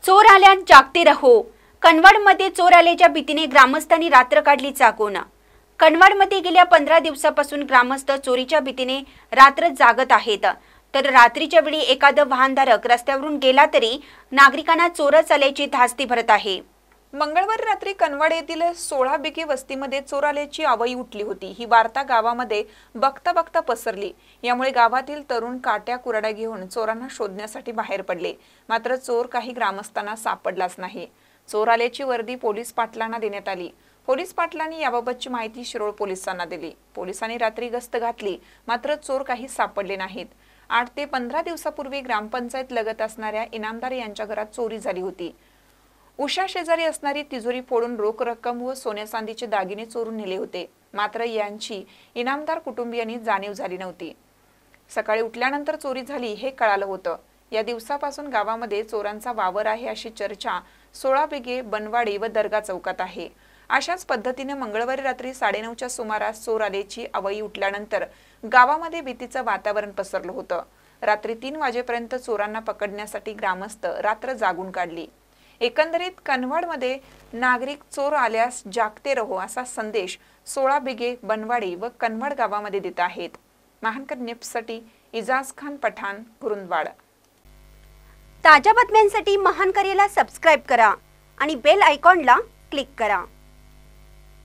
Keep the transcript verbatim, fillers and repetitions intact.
चोर आल्या जागते रहो। कनवाडमध्ये चोर आल्याच्या भीतीने ग्रामस्थांनी रात्र काढली जागून। कनवाडमध्ये गेल्या पंधरा दिवसापासून ग्रामस्थ चोरीच्या भीतीने रात्र जागत आहेत। तर रात्रीच्या वेळी एखादा वाहनधारक रस्त्यावरून गेला तरी नागरिकांना चोरच आल्याची धास्ती भरत आहे। मंगळवारी रात्री कनवाड येथील सोळा बिगी वस्तीमध्ये चोर आल्याची आवई उठली होती। ही वार्ता गावामध्ये बघता बघता पसरली। यामुळे गावातील तरुण काट्या कुऱ्हाड्या घेऊन चोरांना शोधण्यासाठी बाहेर पडले। मात्र चोर काही ग्रामस्थांना सापडलाच नाही। चोर आल्याची वर्दी पोलीस पाटलांना देण्यात आली। पोलीस पाटलांनी याबाबतची माहिती शिरोळ पोलिसांना दिली। पोलिसांनी रात्री गस्त घातली, मात्र चोर काही सापडले नाहीत। आठ ते पंधरा दिवसापूर्वी ग्रामपंचायत लगत असणाऱ्या इनामदार यांच्या घरात चोरी झाली होती। उषा शेजारी असणारी तिजोरी फोडून रोख रक्कम व सोन्या चांदीचे दागिने चोरून नेले होते। मात्र यांची इनामदार कुटुंबियांनी जाणीव झाली नव्हती। सकाळी उठल्यानंतर चोरी झाली हे कळालं होतं। या दिवसापासून गावामध्ये चोरांचा वावर आहे अशी चर्चा सोळा बिगे, बनवाडी व दर्गा चौकात आहे। अशाच पद्धतीने मंगळवारी रात्री साडेनऊच्या सुमारास चोर आल्याची आवई उठल्यानंतर गावामध्ये भीतीचं वातावरण पसरलं होतं। रात्री तीन वाजेपर्यंत चोरांना पकडण्यासाठी ग्रामस्थ रात्र जागून काढली। एकंदरीत कनवाडमध्ये नागरिक चोर आल्यास जागते रहो असा संदेश सोळा बिगे, बनवाडी व कनवाड गावामध्ये देत आहेत। महानकर न्यूजसाठी इजाज खान पठाण, कुरुंदवाड। ताज्या बातम्यांसाठी महानकरेला सबस्क्राइब करा आणि बेल आयकॉनला क्लिक करा।